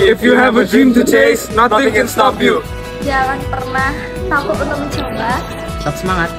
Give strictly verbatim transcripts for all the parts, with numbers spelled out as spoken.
If you have a dream to chase, nothing can stop you. Jangan pernah takut untuk mencoba. Tetap semangat.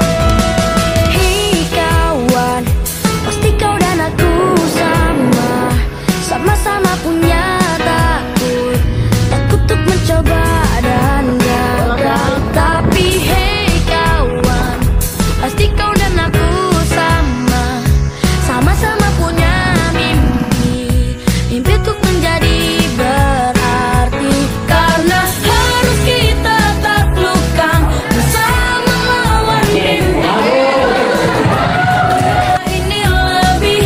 Hei kawan, pasti kau dan aku sama, sama-sama punya takut, takut untuk mencoba dan gagal. Tapi hei kawan, pasti kau dan aku sama, sama-sama punya mimpi, mimpi untuk menjadi berarti. Karena harus kita taklukkan bersama lawan mimpi. Ini lebih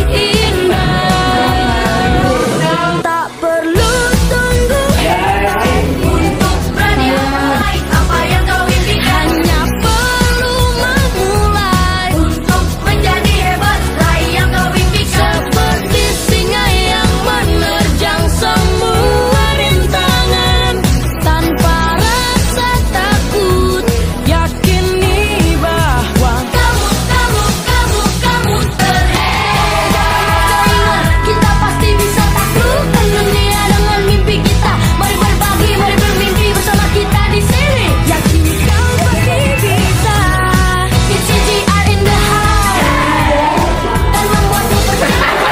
indah. Tak perlu tunggu untuk berani memulai apa yang kau impikan. Hanya perlu memulai untuk menjadi hebat, raih yang kau impikan. Seperti singa yang menerjang semua rintangan tanpa rasa takut, yakini bahwa kamu, kamu, kamu, kamu terhebat. Kita pasti bisa taklukkan dunia dengan mimpi kita. Mari berbagi, mari bermimpi bersama kita di sini. Yakin kau pasti bisa. It's C G R in the house. Dan membuatmu percaya.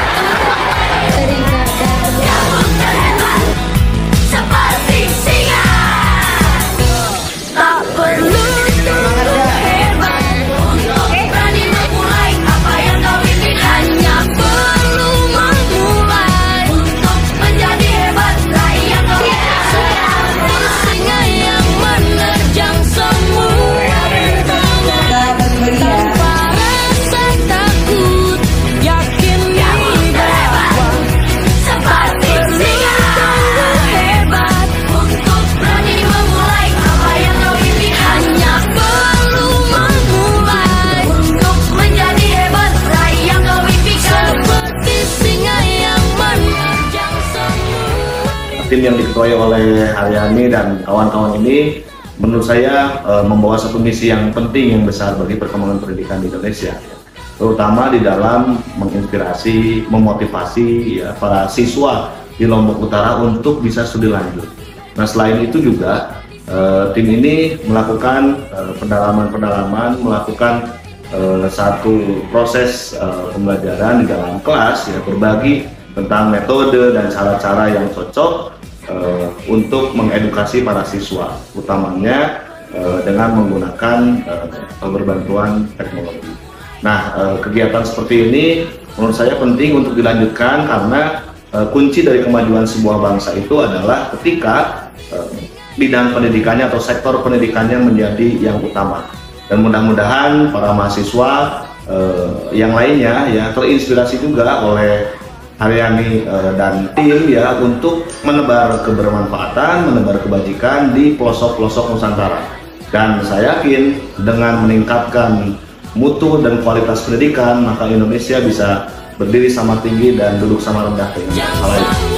Kamu terhebat seperti singa. Tak perlu tunggu hebat untuk berani memulai apa yang kau impikan. Hanya perlu memulai untuk menjadi hebat, raih yang kau impikan. Seperti singa yang menerjang semua rintangan tanpa rasa takut, yakini bahwa seperti singa hebat untuk berani memulai apa yang kau impikan. Hanya perlu memulai untuk menjadi hebat, raih yang kau impikan. Seperti singa yang menerjang semua. Tim yang diketuai oleh Aryani dan kawan-kawan ini menurut saya e, membawa satu misi yang penting yang besar bagi perkembangan pendidikan di Indonesia, terutama di dalam menginspirasi, memotivasi ya, para siswa di Lombok Utara untuk bisa studi lanjut. Nah, selain itu juga e, tim ini melakukan e, pendalaman-pendalaman, melakukan e, satu proses e, pembelajaran di dalam kelas ya, berbagi tentang metode dan cara-cara yang cocok uh, untuk mengedukasi para siswa, utamanya uh, dengan menggunakan uh, berbantuan teknologi. Nah, uh, kegiatan seperti ini menurut saya penting untuk dilanjutkan karena uh, kunci dari kemajuan sebuah bangsa itu adalah ketika uh, bidang pendidikannya atau sektor pendidikannya menjadi yang utama. Dan mudah-mudahan para mahasiswa uh, yang lainnya ya terinspirasi juga oleh Aryani uh, dan tim ya untuk menebar kebermanfaatan, menebar kebajikan di pelosok-pelosok Nusantara. Dan saya yakin dengan meningkatkan mutu dan kualitas pendidikan, maka Indonesia bisa berdiri sama tinggi dan duduk sama rendah dengan hal lain.